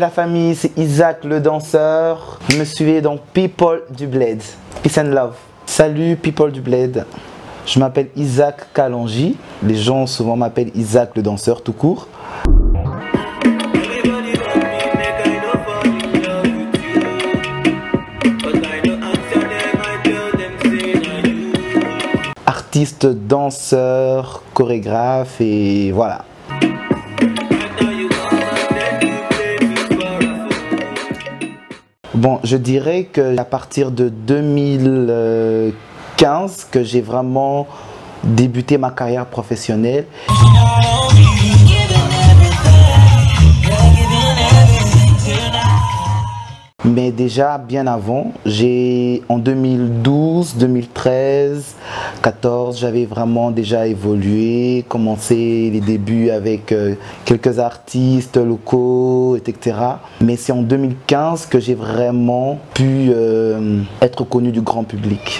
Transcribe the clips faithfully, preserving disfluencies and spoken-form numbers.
la famille, c'est Isaac le danseur. Vous me suivez dans People du Bled. Peace and love. Salut People du Bled. Je m'appelle Isaac Kalonji. Les gens souvent m'appellent Isaac le danseur tout court. Artiste, danseur, chorégraphe et voilà. Bon, je dirais que à partir de deux mille quinze que j'ai vraiment débuté ma carrière professionnelle. Mais déjà bien avant, j'ai en deux mille douze, deux mille treize, quatorze, j'avais vraiment déjà évolué, commencé les débuts avec euh, quelques artistes locaux, et cetera. Mais c'est en deux mille quinze que j'ai vraiment pu euh, être connu du grand public.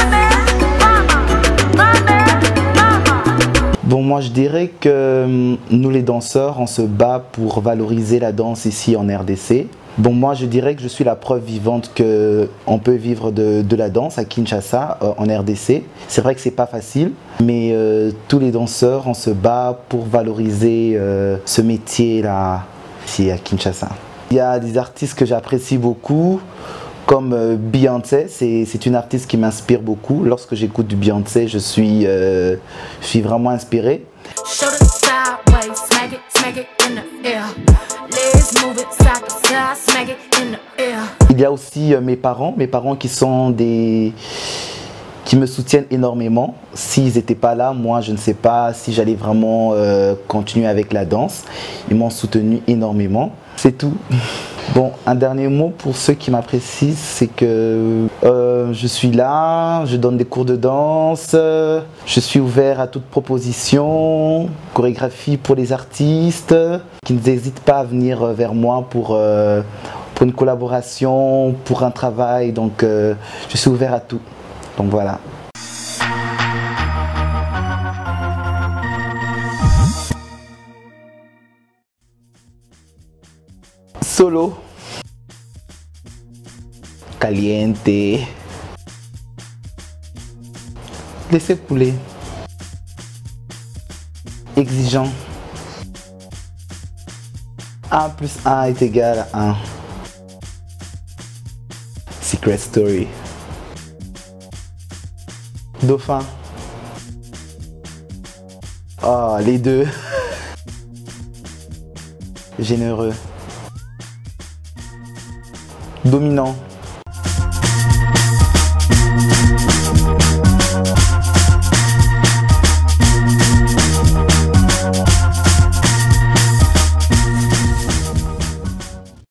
Bon, moi je dirais que nous les danseurs, on se bat pour valoriser la danse ici en R D C. Bon, moi je dirais que je suis la preuve vivante qu'on peut vivre de, de la danse à Kinshasa, euh, en R D C. C'est vrai que c'est pas facile, mais euh, tous les danseurs, on se bat pour valoriser euh, ce métier-là ici à Kinshasa. Il y a des artistes que j'apprécie beaucoup, comme euh, Beyoncé. C'est une artiste qui m'inspire beaucoup. Lorsque j'écoute du Beyoncé, je suis, euh, je suis vraiment inspiré. Il y a aussi euh, mes parents, mes parents qui sont des... qui me soutiennent énormément. S'ils n'étaient pas là, moi je ne sais pas si j'allais vraiment euh, continuer avec la danse. Ils m'ont soutenu énormément. C'est tout. Bon, un dernier mot pour ceux qui m'apprécient, c'est que euh, je suis là, je donne des cours de danse, je suis ouvert à toute proposition, chorégraphie pour les artistes, qui n'hésitent pas à venir vers moi pour, euh, pour une collaboration, pour un travail, donc euh, je suis ouvert à tout. Donc voilà. Solo. Caliente. Laissez couler. Exigeant. un plus un est égal à un. Secret Story. Dauphin. Oh, les deux. Généreux. Dominant.